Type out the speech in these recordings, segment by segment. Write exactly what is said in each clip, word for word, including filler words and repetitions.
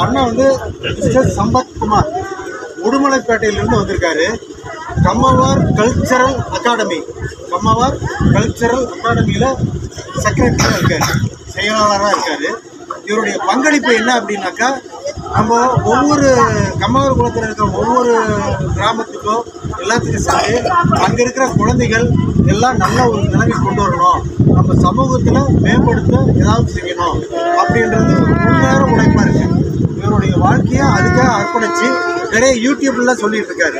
அண்ணா வந்து மிஸ்டர் சம்பத் குமார் உடுமலைப்பேட்டையிலிருந்து வந்திருக்காரு. Kammavar cultural academy Kammavar cultural அகாடமியில் செக்ரட்டரியாக இருக்கார், செயலாளராக இருக்கார். இவருடைய பங்களிப்பு என்ன அப்படின்னாக்கா, நம்ம ஒவ்வொரு கம்மவார் குளத்தில் இருக்கிற ஒவ்வொரு கிராமத்துக்கோ எல்லாத்துக்கும் சேர்ந்து அங்கே இருக்கிற குழந்தைகள் எல்லாம் நல்ல ஒரு நிலைமை கொண்டு வரணும், நம்ம சமூகத்தில் மேம்படுத்த ஏதாவது செய்யணும் அப்படின்றது முன்னேற உழைப்பாக இருக்கு. இவருடைய வாழ்க்கையை அதுக்காக அர்ப்பணித்து நிறைய யூடியூப்லாம் சொல்லிட்டு இருக்காரு.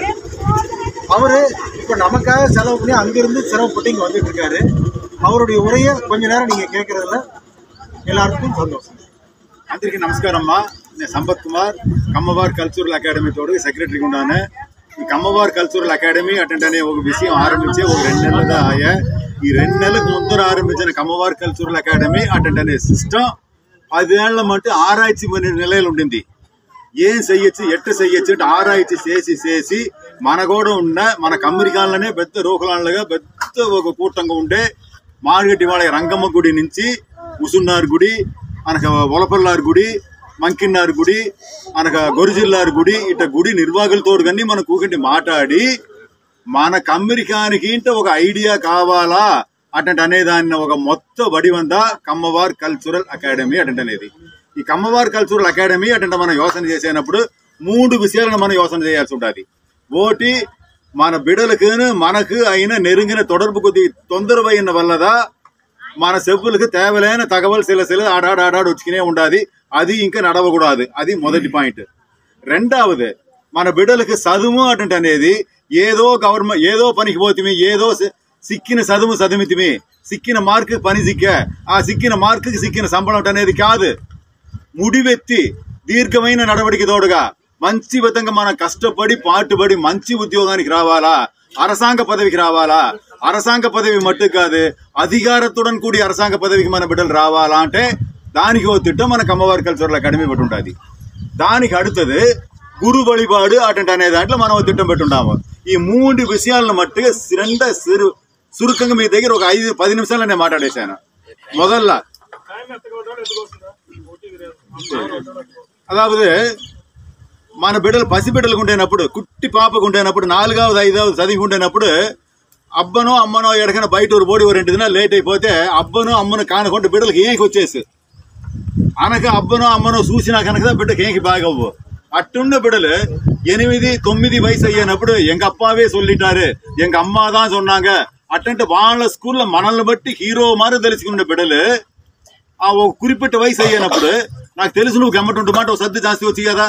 அவர் இப்போ நமக்காக செலவு பண்ணி அங்கிருந்து சிரமப்பட்டு இங்கே வந்துட்டு இருக்காரு. அவருடைய உரையை கொஞ்ச நேரம் நீங்கள் கேட்குறதுல எல்லாருக்கும் சந்தோஷம். అందరికీ నమస్కారం అమ్మా. నేను సంపత్ కుమార్ కమ్మవార్ కల్చరల్ అకాడమీ తోడు సెక్రటరీగా ఉన్నాను. ఈ కమ్మవార్ కల్చరల్ అకాడమీ అటెండ్ అనే ఒక విషయం ఆరంభించే ఒక రెండు నెలలుగా ఆయా. ఈ రెండు నెలలకు ముందర ఆరంభించిన కమ్మవార్ కల్చరల్ అకాడమీ అటెండ్ అనే సిస్టమ్ పదేళ్ల మట్టి ఆరాய்ச்சி నిలయలు ఉండింది. ఏం చెయ్యొచ్చు ఎట్ట చెయ్యొచ్చు అంటే ఆరాய்ச்சி చేసి చేసి మన కూడా ఉన్న మన కమ్యూనికాలనే పెద్ద రోకలాళ్ళగా పెద్ద ఒక కూటంగా ఉండే మార్గటి వాళ్ళ రంగమ్మ గుడి నుంచి ముసున్నార్ గుడి అనక ఒలపల్లార్ గుడి మంకిన్నార్ గుడి అనక గొరిజిల్లార్ గుడి ఇట గుడి నిర్వాహకులతో కానీ మనం కూకంటి మాట్లాడి మన కమ్యూనికానికి ఇంట ఒక ఐడియా కావాలా అటెంట్ అనేదాన్ని ఒక మొత్తం వడివంద కమ్మవార్ కల్చరల్ అకాడమీ అటెంట్ అనేది. ఈ కమ్మవార్ కల్చరల్ అకాడమీ అటెంట్ మనం యోచన చేసేటప్పుడు మూడు విషయాలను మనం యోచన చేయాల్సి ఉంటుంది. ఒకటి, మన బిడలకు మనకు అయిన నెరుంగిన తొడర్పు కొద్ది తొందరవైన వల్లదా మన చెప్పులకు తేవలైన తగవల్ సిల సిల ఆడాడు ఆడాడు వచ్చుకునే ఉండాది. అది ఇంకా నడవకూడదు. అది మొదటి పాయింట్. రెండవది, మన బిడ్డలకు చదువు అటెంట్ అనేది ఏదో గవర్నమెంట్ ఏదో పనికి పోతిమి, ఏదో సిక్కిన చదువు చదివితిమి, సిక్కిన మార్కు పని సిక్క, ఆ సిక్కిన మార్కుకి సిక్కిన సంబళం అనేది కాదు. ముడివెత్తి దీర్ఘమైన నడవడిక తోడుగా మంచి విధంగా మనం కష్టపడి పాటుపడి మంచి ఉద్యోగానికి రావాలా, அரசாங்க పదవికి రావాలా. அரசாங்க పదవి మట్టు కాదు, అధికారத்துடன் కూడి அரசாங்க పదవికి మన బిడ్డలు రావాలా అంటే దానికి ఓ తిట్టం మన కమ్మవార్ కల్చరల్ అకాడమీ పెట్టి ఉంటుంది. దానికి அடுத்தது గురు వழிபாடு అటెంట్ అనే దాంట్లో మనం తిట్టం పెట్టుంటాము. ఈ మూడు విషయాలను మట్టుగా రెండ సిరు సురుకంగా మీ దగ్గర ఒక ఐదు పది నిమిషాలు నేను మాట్లాడేశాను. మొదల్లా అదావదు మన బిడ్డలు పసి బిడ్డలకు ఉండేనప్పుడు, కుట్టి పాపకు ఉండేనప్పుడు, నాలుగవది ఐదవది చదివికుంటేనప్పుడు అబ్బనో అమ్మనో ఎడకైనా బయట ఊరు పోడి రెండు దినాలు లేట్ అయిపోతే అబ్బనో అమ్మను కానుకుంటే బిడ్డలకు ఏంకి వచ్చేసి అనక అబ్బనో అమ్మనో చూసినా కనుక బిడ్డకి ఏంకి బాగవ్వు. అట్టున్న బిడ్డలు ఎనిమిది తొమ్మిది వయసు అయ్యేనప్పుడు ఎంగ అప్పావే சொல்லிட்டாரு, ఎంగ అమ్మాதான் சொன்னாங்க అట్టంటే వాళ్ళ స్కూల్లో మనల్ని బట్టి హీరో మారు తెలుసుకున్న బిడ్డలు ఆ ఒక குறிப்பிட்ட వయసు అయ్యేనప్పుడు నాకు తెలుసు నువ్వు గమ్మటుంటు మాట ఒక సర్ది జాస్తి వచ్చి కదా,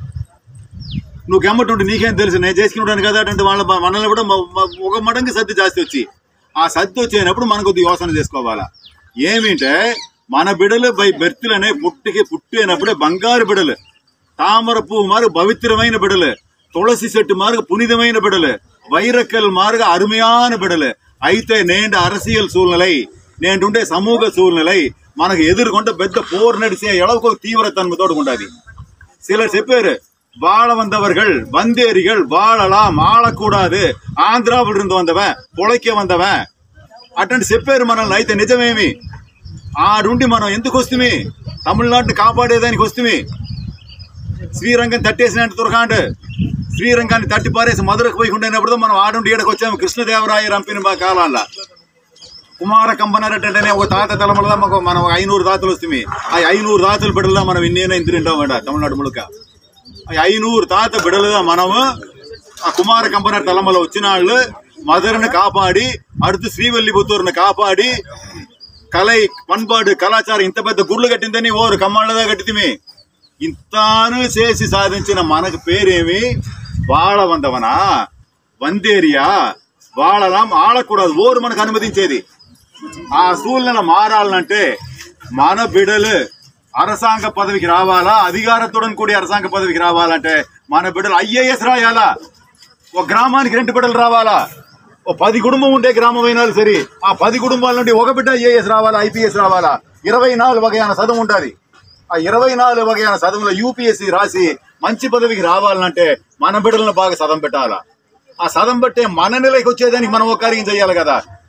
నువ్వు గమ్మటుంటు నీకేం తెలుసు నేను చేసుకున్నాను కదా అంటే వాళ్ళ మనల్ని కూడా ఒక మడంగి సర్ది జాస్తి వచ్చి ఆ సర్ది వచ్చేటప్పుడు మనం కొద్దిగా యోచన చేసుకోవాలా. ఏమింటే మన బిడలు బై బెర్తులనే పుట్టికి పుట్టినప్పుడే బంగారు బిడలు, తామర పువ్వు మారు పవిత్రమైన బిడలు, తులసి చెట్టు మారుగా పునితమైన బిడలు, వైరక్కల్ మారుగా అరుமையான బిడలు. అయితే నేండు அரசியல் சூழ்நிலை నేంటుండే సమూహ సూழ்நிலை మనకు ఎదుర్కొంటే పెద్ద పోరు నడిచే ఎడవకు తీవ్రతన్మతోడు ఉండాలి. சிலர் చెప్పారు வாழ வந்தவர்கள் வந்தேரிகள் வாழலாம் ஆளக்கூடாது, ఆంధ్రాவில் இருந்து வந்தவன் பொழைக்க வந்தவன் అటువంటి చెప్పారు మనల్ని. అయితే నిజమేమి ఆడుండి మనం ఎందుకు వస్తుమి, తమిళనాడుని కాపాడేదానికి వస్తుమి. శ్రీరంగం తట్టేసినట్టు తురకాండు శ్రీరంగాన్ని తట్టి పారేసి మధురకు పోయి ఉండేటప్పుడు మనం ఆడుండి ఈడకు వచ్చాము. కృష్ణదేవరాయ రంపిన మా కాలాల్లో కుమార కంపనారెడ్డి ఒక తాత తలములదా మాకు మనం ఐనూరు తాతలు వస్తుంది. ఆ ఐనూరు తాతలు బిడ్డలుదా మనం ఇన్నేనా ఇంతింటాం అంట తమిళనాడు ముழுக்க. ఐనూరు తాత బిడ్డలుదా మనము ఆ కుమార కంపనారు తలముల వచ్చిన వాళ్ళు మధురను కాపాడి அடுத்து శ్రీవల్లిపుత్తూరుని కాపాడి కలై పண்பாடு కళాచారం ఇంత పెద్ద గుళ్ళు కట్టిందని ఓరు కమ్మాళ్ళదా కట్టితిమి. ఇంతాను చేసి సాధించిన మనకు పేరేమి వాళ వందవనా వందేరియా వాళలాం ఆడకూడదు ఓరు మనకు అనుమతించేది. ఆ సూళ్ళను మారాలంటే మన బిడ్డలు அரசாங்க పదవికి రావాలా, అధికారத்துடன் కూడి அரசாங்க పదవికి రావాలంటే మన బిడ్డలు ఐఏఎస్ రాయాలా. ఒక గ్రామానికి రెండు బిడ్డలు రావాలా. ఓ పది కుటుంబం ఉంటే గ్రామం అయినాలు సరే ఆ పది కుటుంబాల నుండి ఒక బిడ్డ ఐఏఎస్ రావాలా, ఐపీఎస్ రావాలా. ఇరవై నాలుగు వగైన చదువు ఉంటుంది. ఆ ఇరవై నాలుగు వగైన చదువులో యూపీఎస్సీ రాసి మంచి పదవికి రావాలంటే మన బిడ్డలను బాగా సదం పెట్టాలా. ఆ సదం బట్టే మన నెలకి వచ్చేదానికి మనం ఒక కార్యం చేయాలి కదా.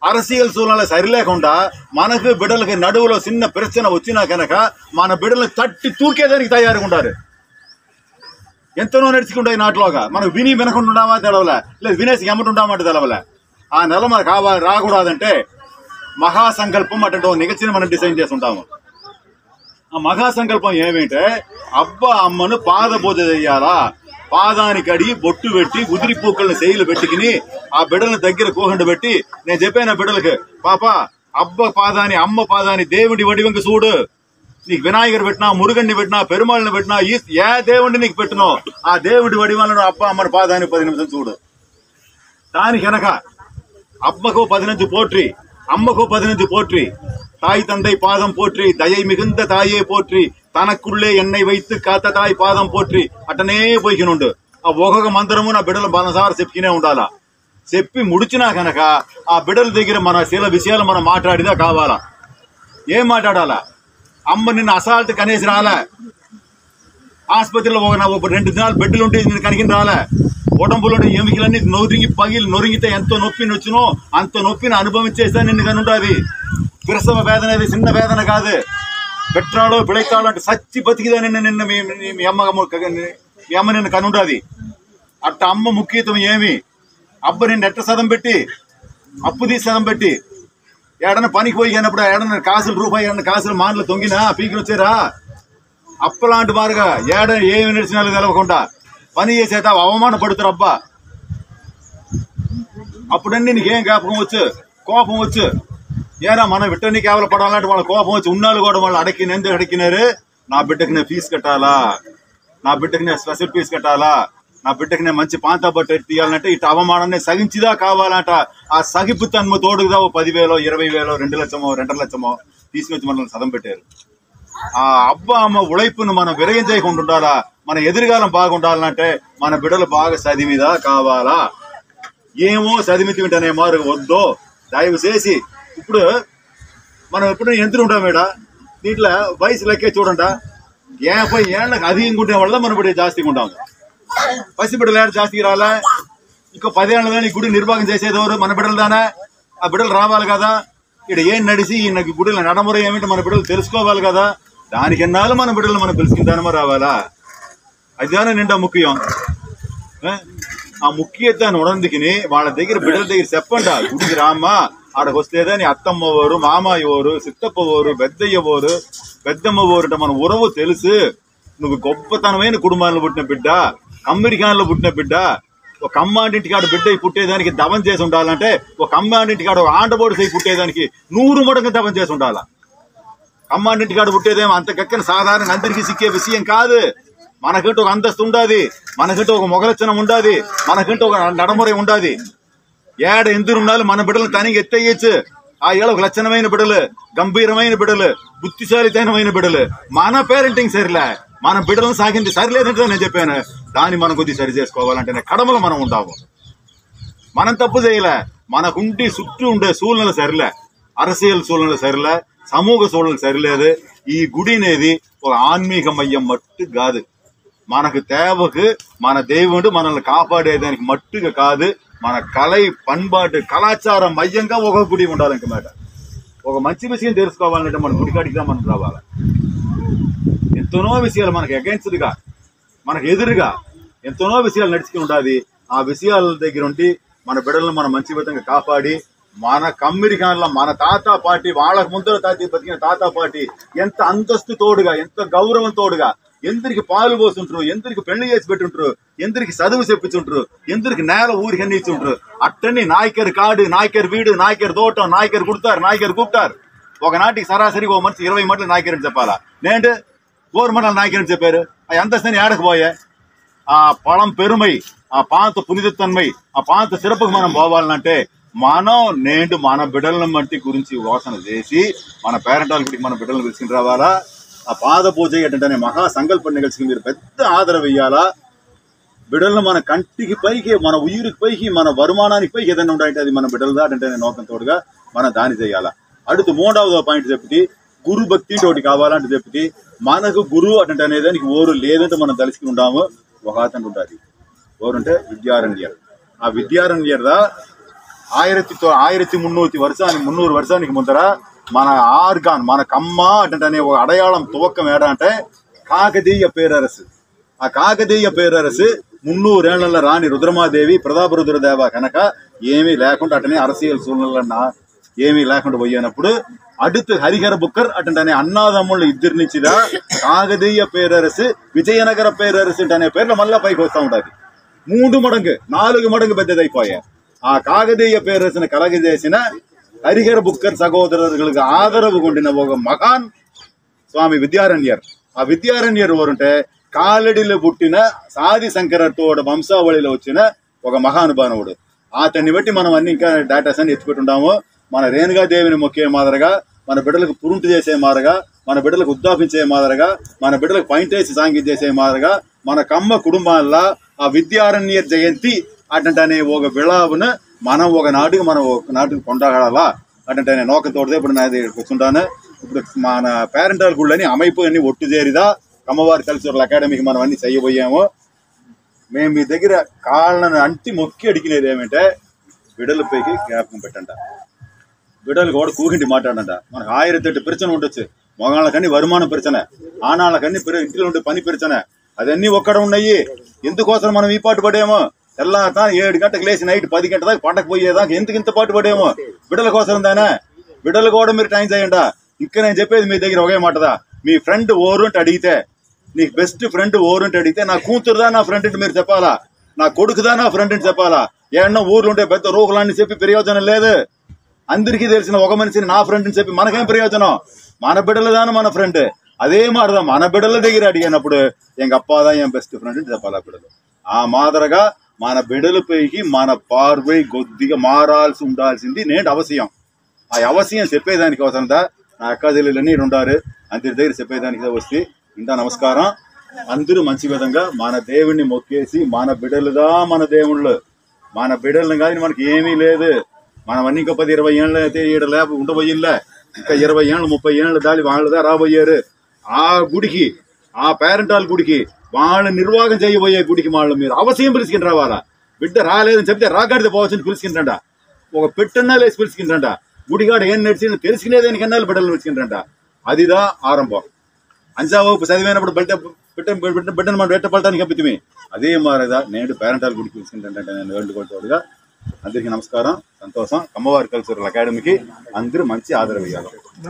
అరసియల్ సూలన సరిలేకుండా మనకు బిడ్డలకి నడువులో చిన్న ప్రశ్న వచ్చినా కనుక మన బిడ్డలను తట్టి తూకేదానికి తయారుగా ఉండారు. ఎంతనో నడుచుకుంటాయి నాటిలోగా మనం విని వినకుండా ఉన్నామా తెలవలే, లేదు వినేసి ఎమ్మటుంటామంటే తెలవలే. ఆ నెల మనకు కావాలి రాకూడదంటే మహాసంకల్పం అటువంటి ఒక నిగచిని మనం డిజైన్ చేస్తుంటాము. ఆ మహాసంకల్పం ఏమిటంటే అబ్బా అమ్మను పాద పూజ చెయ్యాలా, పాదానికి అడిగి బొట్టు పెట్టి ఉదిరి పూకల్ని శైలు పెట్టుకుని ఆ బిడ్డల దగ్గర కూహండు పెట్టి నేను చెప్పాను బిడ్డలకి, పాప అబ్బ పాదాన్ని అమ్మ పాదాన్ని దేవుడి వడివంక చూడు, నీకు వినాయకుడు పెట్టినా మురుగన్ని పెట్టినా పెరుమాళ్ళని పెట్టినా ఈ ఏ దేవుడిని నీకు పెట్టినో ఆ దేవుడి వడివాళ్ళను అబ్బ అమ్మని పాదాన్ని పది నిమిషం చూడు. దానికి వెనక అబ్బకు పదినంచు పోట్రి, అమ్మకు పదినంచు పోట్రి, தாய் தந்தை பாதம் போற்றி தயை மிகுந்த தாயே போற்றி తనకుళ్ళే ఎన్నై వైతు కాత తాయి పాదం పోట్రి అట్టనే పోయికినుండు. ఆ ఒక్కొక్క మంత్రము నా బిడ్డలు బలసారి చెప్పుకునే ఉండాలా. చెప్పి ముడిచినా కనుక ఆ బిడ్డల దగ్గర మన శీల విషయాలు మనం మాట్లాడిదా కావాలా. ఏం మాట్లాడాలా? అమ్మ నిన్ను అసాల్ట్ కనేసి రాలే, ఆసుపత్రిలో ఒక రెండు దినాలు బెడ్లు ఉంటే నేను కనికిని రాలే, ఉడంపులో ఎమికలన్నీ నొరిగి పగిలి నొరిగితే ఎంతో నొప్పిని వచ్చినో అంత నొప్పిని అనుభవించేస్తే నిన్ను కనుంటుంది. ప్రసవ వేదన అనేది చిన్న వేదన కాదు. పెట్టాలో పిడైతాలో అంటే సచ్చి బతికిదని నిన్న మీ మీ అమ్మ మీ అమ్మ నిన్ను కనుంటుంది. అట్ట అమ్మ ముఖ్యత్వం ఏమి? అబ్బ నిన్ను ఎట్ట సదం పెట్టి అప్పు తీసి సదం పెట్టి ఏడన్నా పనికి పోయి అయినప్పుడు ఏడన్నా కాసులు రూపాయి ఏడన్నా కాసులు మాటలు తొంగినా పీకి వచ్చారా అప్పలాంటి మారుగా ఏడ ఏమి నడిచినా తెలవకుండా పని చేసేట అవమాన పడుతారు. అబ్బా అప్పుడన్నీ నీకేం జ్ఞాపకం వచ్చు, కోపం వచ్చు. ఏనా మనం విట్టని కేవలం పడాలంటే వాళ్ళ కోపం వచ్చి ఉన్నాళ్ళు కూడా వాళ్ళు అడక్కిన ఎందుకు అడిగినారు? నా బిడ్డకి నేను ఫీజు కట్టాలా, నా బిడ్డకి నేను స్పెషల్ ఫీజు కట్టాలా, నా బిడ్డకి నేను మంచి పాంతా బట్ట తీయాలంటే ఇటు అవమానాన్ని సగించిదా కావాలంట. ఆ సగిపు తన్మ తోడుగా ఓ పదివేలో ఇరవై వేలో రెండు లక్షమో రెండు లక్షమో తీసుకొచ్చి మనల్ని సదం పెట్టారు. ఆ అబ్బా అమ్మ ఉழைపును మనం విరయం చేయకుండా ఉండాలా, మన ఎదురుగాలం బాగుండాలంటే మన బిడ్డలు బాగా చదివిదా కావాలా. ఏమో చదివితి వింటనే మారు వద్దో దయవు చేసి. ఇప్పుడు మనం ఎప్పుడు ఎంత ఉంటాం మేడ దీంట్లో వయసు లెక్కే చూడండి, యాభై ఏళ్ళకి అధికంగా ఉంటే వాళ్ళ మన బిడ్డ జాస్తిగా ఉంటాం. పసి బిడ్డలు ఏడు జాస్తికి రాలే, ఇంకో పదేళ్ళ దాని గుడి నిర్వాహం చేసేదెవరు? మన బిడ్డలు దానా. ఆ బిడ్డలు రావాలి కదా, ఇక్కడ ఏం నడిచి ఈ గుడిలో నడముర ఏమిటి మన బిడ్డలు తెలుసుకోవాలి కదా. దానికి ఎన్నాళ్ళు మన బిడ్డలు మనం పిలుచుకుంటానమో రావాలా. అదిదానే నిండా ముఖ్యం. ఆ ముఖ్యత్వాన్ని ఉడందుకుని వాళ్ళ దగ్గర బిడ్డల దగ్గర చెప్పండి, గుడికి రామ్మా ఆడకు వస్తేదని అత్తమ్మ ఓరు మామయ్య ఓరు సిత్తప్ప ఓరు పెద్దయ్య ఓరు పెద్దమ్మ ఓరు మన ఉరవు తెలుసు. నువ్వు గొప్పతనమైన కుటుంబాల్లో పుట్టిన బిడ్డ, అమెరికాలో పుట్టిన బిడ్డ. ఒక అమ్మాంటింటికాడ బిడ్డ పుట్టేదానికి దవం చేసి ఉండాలంటే ఒక అమ్మాంటింటికాడ ఒక ఆంటబోడు చేయి పుట్టేదానికి నూరు మడక దవం చేసి ఉండాలా. అమ్మాంటింటికాడ పుట్టేదేమో అంత గక్కన సాధారణ అందరికీ సిక్కే విషయం కాదు. మనకంటూ ఒక అంతస్తు ఉండాది, మనకంటూ ఒక మొగలచ్చనం ఉండాది, మనకంటూ ఒక నడముறை ఉండాది. ఏడ ఎందుకు ఉండాలి? మన బిడ్డలు తనకి ఎత్తేయచ్చు. ఆ ఏళ్ళ ఒక లక్షణమైన బిడ్డలు, గంభీరమైన బిడ్డలు, బుద్ధిశాలితనమైన బిడ్డలు. మన పేరెంటింగ్ సరిలే, మన బిడ్డలను సాగింది సరిలేదంటే నేను చెప్పాను. దాన్ని మనం కొద్దిగా సరి చేసుకోవాలంటే కడమలో మనం ఉంటాము. మనం తప్పు చేయలే, మనకుంటి చుట్టూ ఉండే సూళ్ళలు సరిలే, అరసియల్ సూళ్ళలు సరిలే, సమూహ సూళ్ళలు సరిలేదు. ఈ గుడి అనేది ఒక ఆన్మీకమయ్యం మట్టు కాదు. మనకు తేవకు మన దేవుడు మనల్ని కాపాడేదానికి మట్టుగా కాదు, మన కలై పண்பாటు కళాచార మయ్యంగా ఒక గుడి ఉండాలి. ఇంక మాట ఒక మంచి విషయం తెలుసుకోవాలంటే మన గుడికాడికి మనం రావాలి. ఎంతనో విషయాలు మనకు అగైన్స్ట్గా మనకు ఎదురుగా ఎంతనో విషయాలు నడుచుకుని ఉండాలి. ఆ విషయాల దగ్గర ఉండి మన బిడ్డలను మనం మంచి విధంగా కాపాడి మన కమ్యూనికాన్లో మన తాత పార్టీ వాళ్ళకు ముందర తాతి బతికిన తాత పార్టీ ఎంత అంతస్తు తోడుగా ఎంత గౌరవం తోడుగా ఎందరికి పాలు పోతుంటారు, ఎందరికి పెళ్లి చేసి పెట్టుంటారు, ఎందరికి చదువు చెప్పించుంటారు, ఎందరికి నేల ఊరికి అన్నిచ్చుంటారు. అట్టని నాయకర్ కాడు, నాయకర్ వీడు, నాయకర్ తోటం, నాయకర్ కుడతారు, నాయకర్ కుట్టారు. ఒకనాటికి సరాసరికి ఓ మనిషి ఇరవై మటలు నాయకర్ అని చెప్పాలా. నేంటే ఓరు మనల్ని నాయకర్ అని చెప్పారు. ఆ అంతస్తుని ఏడకపోయా ఆ పళం పెరుమై, ఆ పాంత పునిదత్తన్మై, ఆ పాంత సిరపుకు మనం పోవాలంటే మనం నేండు మన బిడ్డలను మట్టి గురించి యోచన చేసి మన పేరెంటాల గుడికి మన బిడ్డలను పిలుచుకుని రావాలా. ఆ పాద పూజ ఏంటంటే మహా సంకల్పం కలిసి మీరు పెద్ద ఆదర వెయ్యాలా. బిడ్డలను మన కంటికి పైకి మన ఉయిరికి పైకి మన వరుమానానికి పైకి ఏదైనా ఉండాలంటే అది మన బిడ్డలు దాటంటే నోకం తోడుగా మనం దాన్ని చేయాలా. అడుగు మూడవదో పాయింట్ చెప్పి గురు భక్తి తోటి కావాలంటే చెప్పి మనకు గురువు అంటే అనేదానికి ఓరు లేదంటే మనం తలుచుకుని ఉంటాము. ఒక అతను ఉంటుంది ఓరుంటే విద్యారణ్యర్. ఆ విద్యారణ్యర్దా ఆయిరతి ఆయిరతి మున్నూతి వర్షానికి మున్నూరు వర్షానికి ముందర మన ఆర్గాన్ మన కమ్మ అంటే ఒక అడయాళం తువక్కం ఏడా అంటే కాకతీయ పేరరసు. ఆ కాకతీయ పేరరసు మున్నూరేళ్ల రాణి రుద్రమాదేవి ప్రతాపరుద్రదేవ కనుక ఏమీ లేకుండా అటనే అరసియల్ సూళ్ళన్నా ఏమీ లేకుండా పోయినప్పుడు அடுத்து ஹரிஹர புக்கர் అటంటనే అన్నాదమ్ముళ్ళు ఇద్దరి నుంచిదా కాకతీయ పేరరసు విజయనగర పేరరసు అనే పేర్లు మళ్ళా పైకి వస్తూ ఉంటుంది. మూడు మడంగు నాలుగు మడంగు పెద్దదైపోయా. ఆ కాకతీయ పేరరసును కలగజేసిన హరిహర బుక్కర్ సహోదరులకు ఆదరవు కొండిన ఒక మహాన్ స్వామి విద్యారణ్యర్. ఆ విద్యారణ్యర్ ఎవరుంటే కాలడిలో పుట్టిన సాది శంకరతోడ వంశావళిలో వచ్చిన ఒక మహానుభానువుడు. అతన్ని బట్టి మనం అన్ని ఇంకా డాటాస్ అన్ని ఎత్తుపెట్టుంటాము. మన రేణుగాదేవిని మొక్కే మాదిరగా, మన బిడ్డలకు పురుంటు చేసే మాదిరగా, మన బిడ్డలకు ఉద్దాపించే మాదిరగా, మన బిడ్డలకు పాయింటేసి సాంగీతం చేసే మాదిరగా మన కమ్మ కుటుంబాల్లో ఆ విద్యారణ్య జయంతి అటంటనే ఒక విళావును మనం ఒక నాటికి మనం ఒక నాటికి కొండగడాలా అటంటనే నోకతోడితే ఇప్పుడు నాది కూర్చుంటాను. ఇప్పుడు మన పేరెంటల్ గుళ్ళని అమైపోయి ఒట్టు చేరిదా కమ్మవారి కల్చరల్ అకాడమీకి మనం అన్ని చేయబోయాము. మేము మీ దగ్గర కాళ్ళను అంటి మొక్కి అడిగినది ఏమంటే బిడలపైకి జ్ఞాపకం పెట్టంట, బిడ్డలు కూడా కూకింటి మాట్లాడంట. మనకు ఆయిరత్తెట్టు ప్రచన ఉండొచ్చు. మగాళ్ళకన్నీ வருமாనం ప్రచన, ఆనాళ్ళకన్నీ ఇంట్లో ఉండే పని ప్రచన, అదన్నీ ఒక్కడ ఉన్నాయి. ఎందుకోసం మనం ఈ పాటు పడేమో తెల్లాతా ఏడు గంటలకు లేచి నైట్ పది గంటల దాకా పంటకు పోయేదాకా ఎందుకు ఇంత పాటు పడేమో బిడ్డల కోసం దానే. బిడ్డలు కూడా మీరు టైం చేయండి. ఇంకా నేను చెప్పేది మీ దగ్గర ఒకే మాటదా, మీ ఫ్రెండ్ ఓరుంటే అడిగితే, నీకు బెస్ట్ ఫ్రెండ్ ఓరుంటే అడిగితే నా కూతురుదా నా ఫ్రెండ్ అంటే మీరు చెప్పాలా, నా కొడుకుదా నా ఫ్రెండ్ అని చెప్పాలా. ఏమన్నా ఊర్లు ఉంటే పెద్ద రూహులన్నీ చెప్పి ప్రయోజనం లేదు. అందరికీ తెలిసిన ఒక మనిషిని నా ఫ్రెండ్ అని చెప్పి మనకేం ప్రయోజనం? మన బిడ్డలదాన మన ఫ్రెండ్. అదే మాటదా మన బిడ్డల దగ్గర అడిగినప్పుడు ఎంగ అప్పాదా ఏం బెస్ట్ ఫ్రెండ్ అని చెప్పాలా బిడ్డలు. ఆ మాదిరగా మన బిడ్డలపైకి మన పార్వై కొద్దిగా మారాల్సి ఉండాల్సింది నేటి అవసరం. ఆ అవసరం చెప్పేదానికి అవసరందా నా అక్క చెల్లెలన్నీ ఉండారు. అందరి దగ్గర చెప్పేదానికి వస్తే ఇంత నమస్కారం. అందరూ మంచి విధంగా మన దేవుణ్ణి మొక్కేసి మన బిడ్డలుదా మన దేవుళ్ళు, మన బిడ్డలను కానీ మనకి ఏమీ లేదు. మనం అన్ని ఇంకా పది ఇరవై ఏళ్ళు అయితే ఈడ లేక ఉండబోయిందిలే. ఇంకా ఇరవై ఏళ్ళు ముప్పై ఏళ్ళు దాలి వాళ్ళదా రాబోయారు. ఆ గుడికి ఆ పేరెంటాల గుడికి వాళ్ళు నిర్వాహం చేయబోయే గుడికి వాళ్ళు మీరు అవసరం పిలుచుకుని రావాలా. బిడ్డ రాలేదని చెప్తే రాగాడితే పోవచ్చని పిలుచుకుంటాంట. ఒక పెట్టన్నా లేచి పిలుచుకుంటాంట. గుడిగాడ ఏం నడిచి తెలుసుకునేదానికన్నా బిడ్డలు పిలుచుకుంటాంట. అదిదా ఆరంభం. అంచా వరకు చదివినప్పుడు బిడ్డ బిడ్డ బిడ్డ బిడ్డను మనం వెట్ట పడటానికి పంపితే అదే మారేదా నేడు పేరెంటాల గుడికి పిలుచుకుంటాంటే నేను వేడుకోవచ్చుగా. అందరికీ నమస్కారం, సంతోషం. కమ్మవారి కల్చరల్ అకాడమీకి అందరూ మంచి ఆదరణ ఇవ్వాలి.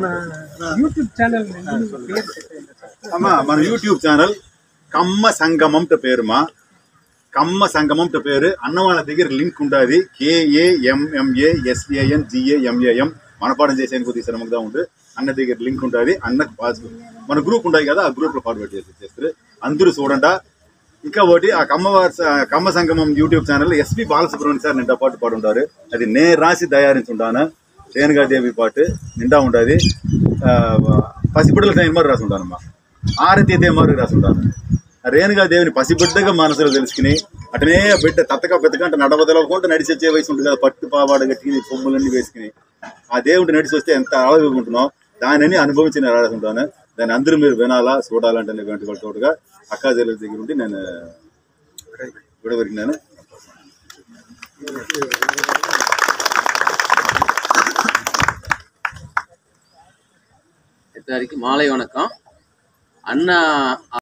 అమ్మా మన యూట్యూబ్ ఛానల్ కమ్మ సంగమం పేరు. మా కమ్మ సంగమం పేరు. అన్న వాళ్ళ దగ్గర లింక్ ఉంటుంది. కేఏఎంఎంఏ ఎస్ఏఎన్ జిఏఎంఏఎం మనపాఠం చేసేందుకు కొద్దిగా శ్రమగా ఉంది. అన్న దగ్గర లింక్ ఉంటుంది. అన్నకు పాస్బుక్ మన గ్రూప్ ఉంటాయి కదా, ఆ గ్రూప్ లో ఫార్వర్డ్ చేసి చేస్తారు. అందరూ చూడండి. ఇంకా ఒకటి ఆ కమ్మవారి Kamma Sangamam YouTube channel SP Balasubrahmanyam sir నిండా పాటు పాడు ఉంటారు. అది నేను రాసి తయారించుంటాను. రేణుగాదేవి పాటు నిండా ఉంటుంది. పసిబిడ్డల టైం మరి రాసి ఉంటానమ్మా. ఆరతి అయితే మరి రాసి ఉంటాను. రేణుగాదేవిని పసిబిడ్డగా మనసులో తెలుసుకుని అటనే బిడ్డ తత్తగా పెద్దకంటే నడవదలవకుండా నడిచి వచ్చే వయసు ఉంటుంది కదా, పట్టు పావాడ కట్టుకుని సొమ్ములన్నీ వేసుకుని ఆ దేవుడిని నడిచి వస్తే ఎంత అడగకుంటున్నాం దానిని అనుభవించి రాసి ఉంటాను. దాన్ని అందరూ మీరు వినాలా చూడాలంటే వెంట తోడుగా అక్కా చెల్లెల దగ్గర ఉండి నేను విడవరికినాను. எல்லாருக்கும் மாலை வணக்கம். அண்ணா